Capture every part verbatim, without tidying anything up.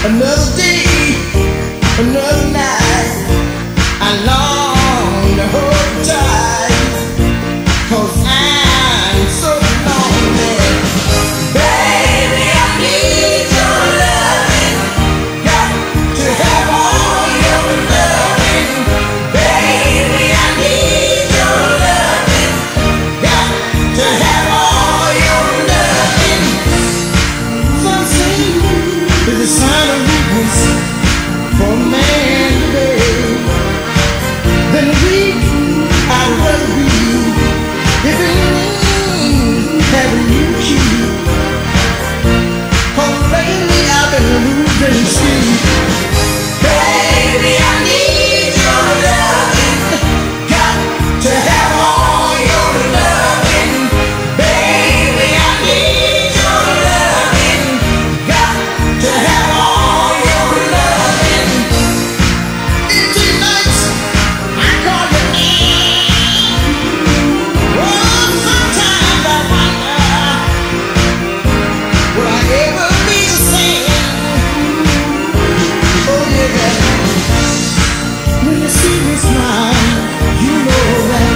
Another day, another night, I long to hold tight, 'cause I'm so lonely. Baby, I need your loving, got to have all your loving. Baby, I need your loving, got to have all your loving. Some say it's a sign of weakness for a man today. Then weak, I'd rather be if it means having you keep. 'Cause lately I've been losing sleep. Baby, I need your loving, got to have all your loving. Baby, I need your loving, got to have all your loving. Empty nights, I call you in. Oh, sometimes I wonder, will I ever be the same? Oh yeah, when you see me smile, you know that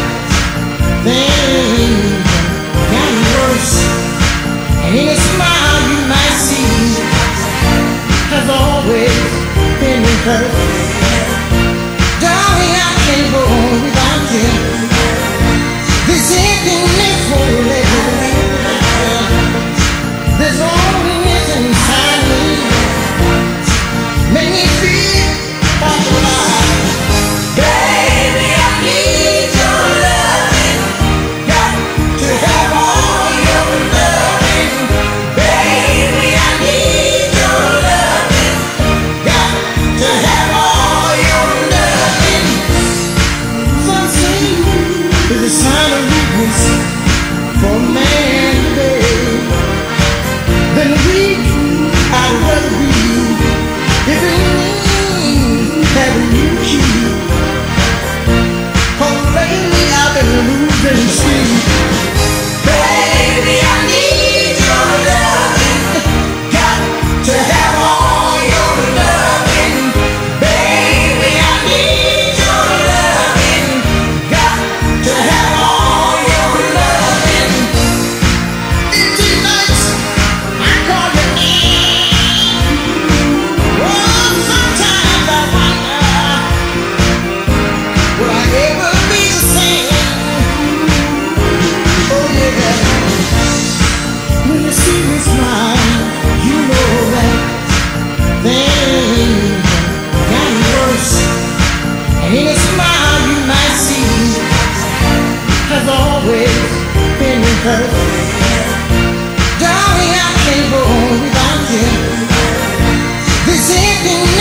things got worse. And in a smile you might see has always been rehearsed. Darling, I can't go on without you. This emptiness won't let me live. There's loneliness inside me, make me feel like alive. Baby, I need your loving, got to have all your loving. Baby, I need your loving, got to have all your loving. Some say it's a sign of weakness for a man today. Then weak, I'd rather be if it means having you keep. 'Cause lately I've been losing sleep. Baby, I need your loving, got to have all your loving. Baby, I need your loving, got to have all your loving. Empty nights, I call you in. Oh, sometimes I wonder, will I ever be the same? Oh yeah, when you see me smile, you know that things got worse. And in a smile you might see has always been rehearsed. Darling, I can't go on without you. This emptiness